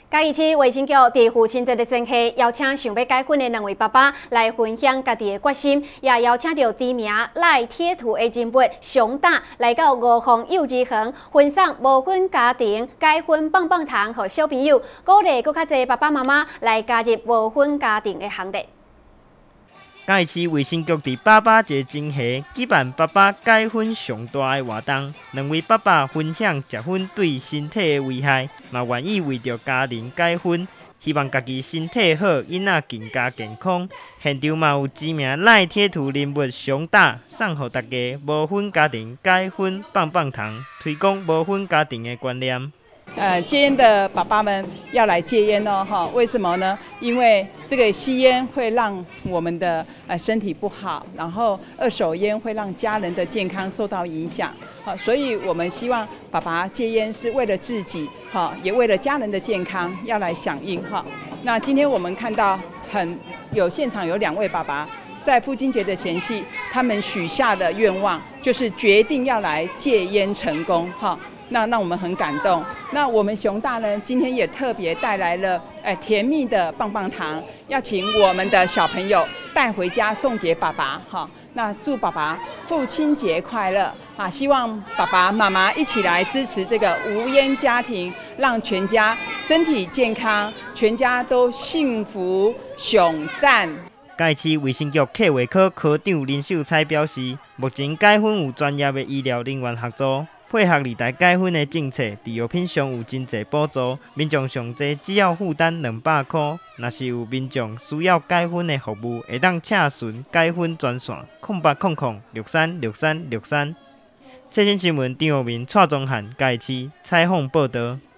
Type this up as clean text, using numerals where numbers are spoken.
嘉义市卫生局伫父亲节的前夕，邀请想要结婚的2位爸爸来分享家己的决心，也邀请到知名赖铁图的人物熊大来到5凤幼儿园分享无婚家庭结婚棒棒糖，予小朋友鼓励更较侪爸爸妈妈来加入无婚家庭的行列。 嘉义市卫生局伫爸爸节前夕举办爸爸结婚上大的活动，2位爸爸分享食薰对身体的危害，嘛愿意为着家庭结婚，希望家己身体好，囡仔更加健康。现场嘛有知名赖铁图人物熊大送予大家无婚家庭结婚棒棒糖，推广无婚家庭的观念。 戒烟的爸爸们要来戒烟哦，哈，为什么呢？因为这个吸烟会让我们的身体不好，然后二手烟会让家人的健康受到影响，好，所以我们希望爸爸戒烟是为了自己，哈，也为了家人的健康要来响应哈。那今天我们看到现场有2位爸爸。在父亲节的前夕，他们许下的愿望就是决定要来戒烟成功，哈。那我们很感动。那我们熊大呢，今天也特别带来了甜蜜的棒棒糖，要请我们的小朋友带回家送给爸爸，哈。那祝爸爸父亲节快乐啊！希望爸爸妈妈一起来支持这个无烟家庭，让全家身体健康，全家都幸福熊赞。 嘉义市卫生局客户科科长林秀才表示，目前结婚有专业的医疗人员协助，配合2代结婚的政策，伫药品上有真侪补助，民众上济只要负担200块。若是有民众需要结婚的服务，会当洽询结婚专线0800636363。最新新闻张浩明、蔡宗翰，嘉义市采访报道。